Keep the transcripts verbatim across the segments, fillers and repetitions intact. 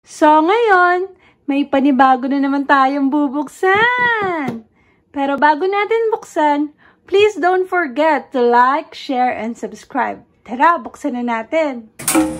So, ngayon, may panibago na naman tayong bubuksan. Pero bago natin buksan, please don't forget to like, share, and subscribe. Tara, buksan na natin.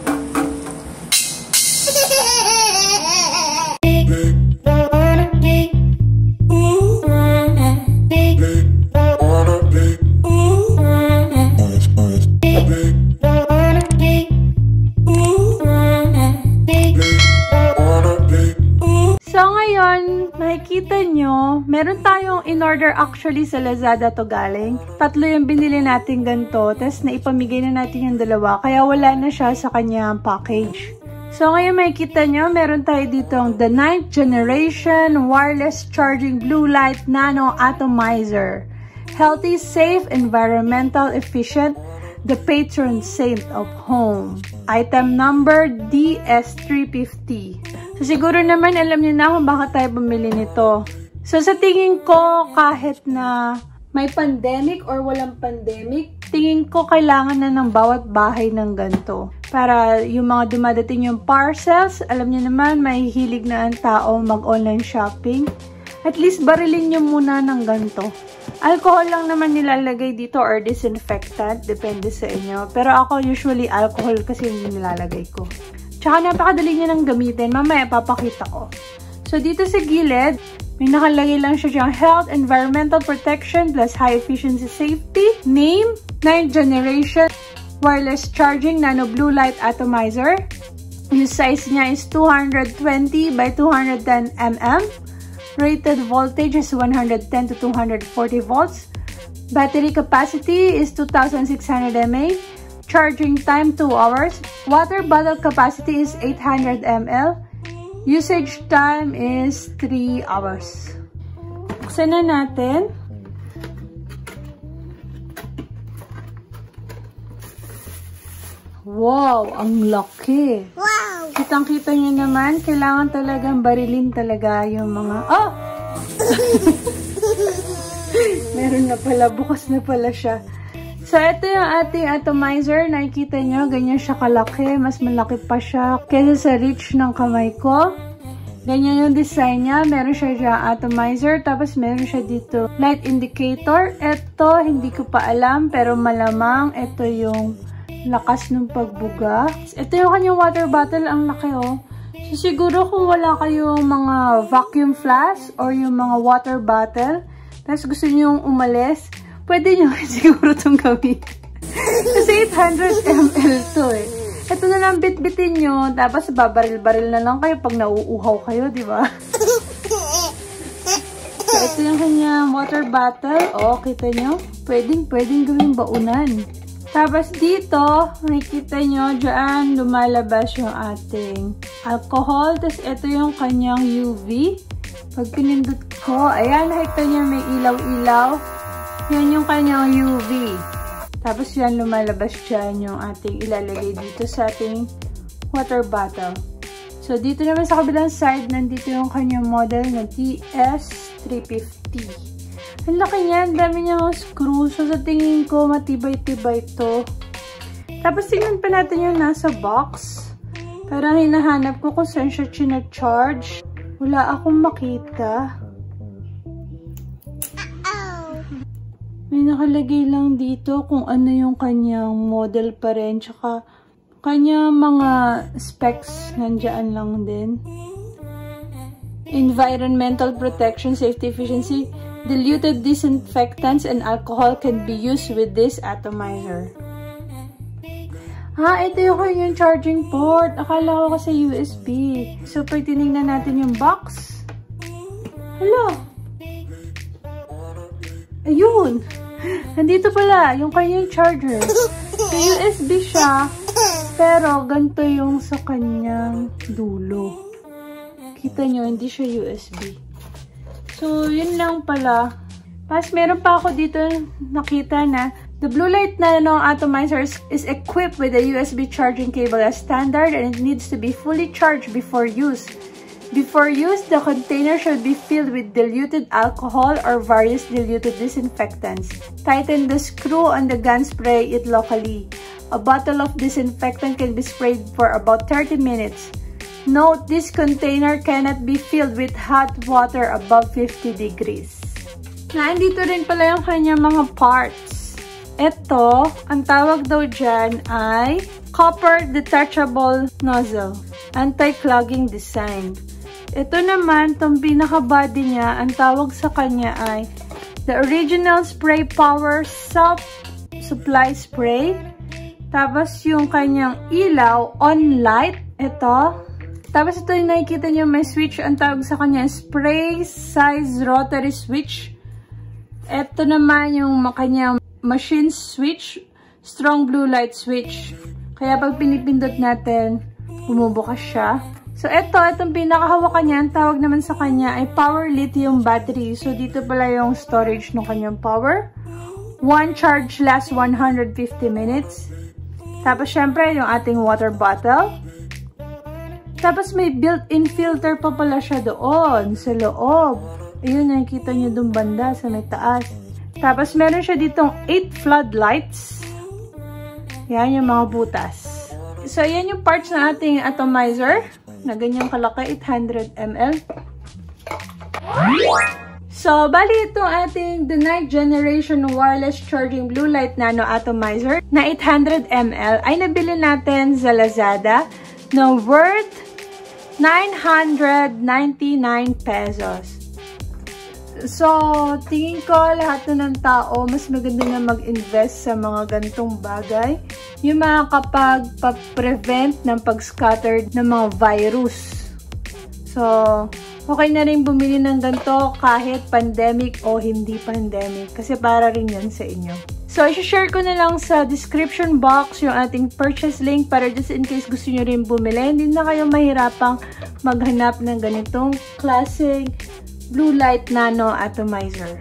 Makikita nyo, meron tayong in-order actually sa Lazada to galing. Tatlo yung binili natin ganito, tapos naipamigay na natin yung dalawa, kaya wala na siya sa kanyang package. So ngayon makikita nyo, meron tayo dito the ninth generation wireless charging blue light nano atomizer. Healthy, safe, environmental efficient, the patron saint of home. Item number D S three fifty. So, siguro naman alam niyo na kung bakit tayo bumili nito. So, sa tingin ko, kahit na may pandemic or walang pandemic, tingin ko kailangan na ng bawat bahay ng ganito. Para yung mga dumadating yung parcels, alam niyo naman, may hilig na ang tao mag-online shopping. At least, barilin niyo muna ng ganito. Alcohol lang naman nilalagay dito or disinfectant, depende sa inyo. Pero ako, usually, alcohol kasi yung nilalagay ko. Tsaka napakadali niya nang gamitin. Mamaya papakita ko. So, dito sa gilid, may nakalagay lang siya diyang health, environmental protection, plus high efficiency safety. Name, ninth generation, wireless charging, nano blue light atomizer. Yung size niya is two hundred twenty by two hundred ten milliamps. Rated voltage is one hundred ten to two hundred forty volts. Battery capacity is two thousand six hundred milliamps. Charging time two hours. Water bottle capacity is eight hundred milliliters. Usage time is three hours. Buksan na natin. Wow! Ang laki! Wow! Kitang-kita nyo naman, kailangan talagang barilin talaga yung mga... Oh! Meron na pala, bukas na pala siya. So, ito yung ating atomizer. Nakikita nyo, ganyan siya kalaki. Mas malaki pa siya kaysa sa reach ng kamay ko. Ganyan yung design niya. Meron siya dyan atomizer. Tapos, meron siya dito light indicator. Ito, hindi ko pa alam. Pero malamang, ito yung lakas ng pagbuga. Ito yung kanyang water bottle. Ang laki, oh. So, siguro kung wala kayong mga vacuum flask or yung mga water bottle, tapos gusto nyo yung umalis, pwede nyo siguro itong gawin. Kasi eight hundred milliliters to eh. Ito na lang bit-bitin nyo, tapos babaril-baril na lang kayo pag nauuhaw kayo, di ba? So, ito yung kanyang water bottle. O, kita nyo? Pwedeng, pwedeng gawing baunan. Tapos dito, makikita nyo, dyan lumalabas yung ating alcohol. Tapos ito yung kanyang U V. Pag pinindot ko, ayan, nakita nyo may ilaw-ilaw. Yan yung kanyang U V. Tapos yan, lumalabas dyan yung ating ilalagay dito sa ating water bottle. So, dito naman sa kabilang side, nandito yung kanyang model na D S three fifty. Ang laki niyan, dami niyang screw. So, sa tingin ko, matibay-tibay to. Tapos, tingnan pa natin yung nasa box. Parang hinahanap ko kung saan siya china-charge. Wala akong makita. May nakalagay lang dito kung ano yung kanyang model pa rin. Tsaka kanyang mga specs nandiyan lang din. Environmental protection, safety, efficiency. Diluted disinfectants and alcohol can be used with this atomizer. Ha, ito yung kanyang charging port. Akala ko kasi U S B. So, pag tinignan natin yung box. Hello! Ayun! Nandito pala, yung kanyang charger. So, U S B siya, pero ganito yung sa kanyang dulo. Kita nyo, hindi siya U S B. So, yun lang pala. Tapos, meron pa ako dito nakita na the blue light nano atomizer is equipped with a U S B charging cable as standard and it needs to be fully charged before use. Before use, the container should be filled with diluted alcohol or various diluted disinfectants. Tighten the screw on the gun, spray it locally. A bottle of disinfectant can be sprayed for about thirty minutes. Note, this container cannot be filled with hot water above fifty degrees. Na, andito rin pala yung kanyang mga parts. Ito, ang tawag daw dyan ay copper detachable nozzle. Anti-clogging design. Ito naman, itong pinaka-body niya, ang tawag sa kanya ay the original spray power self-supply spray. Tapos yung kanyang ilaw, on light. Ito. Tapos ito yung nakikita nyo, may switch. Ang tawag sa kanya, spray size rotary switch. Ito naman yung kanyang machine switch, strong blue light switch. Kaya pag pinipindot natin, bumubukas siya. So ito, itong pinakahawakan niya, ang tawag naman sa kanya ay power lithium battery. So dito pala yung storage ng kanyang power. One charge lasts one hundred fifty minutes. Tapos syempre, yung ating water bottle. Tapos may built-in filter pa pala siya doon sa loob. Ayun, nakikita nyo doon banda sa may taas. Tapos meron siya ditong eight floodlights. Yan yung mga butas. So, yan yung parts ng ating atomizer na ganyang kalaki, eight hundred milliliters. So, bali itong ating the ninth generation wireless charging blue light nano atomizer na eight hundred milliliters ay nabili natin sa Lazada na worth nine hundred ninety-nine pesos. So, tingin ko lahat na ng tao, mas maganda na mag-invest sa mga gantong bagay. Yung mga kapag pa-prevent ng pag-scattered ng mga virus. So, okay na rin bumili ng ganito kahit pandemic o hindi pandemic. Kasi para rin yan sa inyo. So, i-share ko na lang sa description box yung ating purchase link para just in case gusto nyo rin bumili. Hindi na kayo mahirapang maghanap ng ganitong klaseng blue light nano atomizer.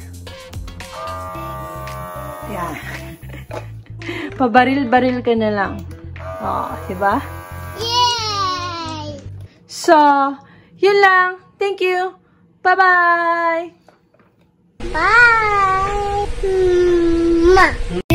Yan. Pabaril-baril ka na lang. O, diba? Yay! So, yun lang. Thank you. Bye-bye! Bye!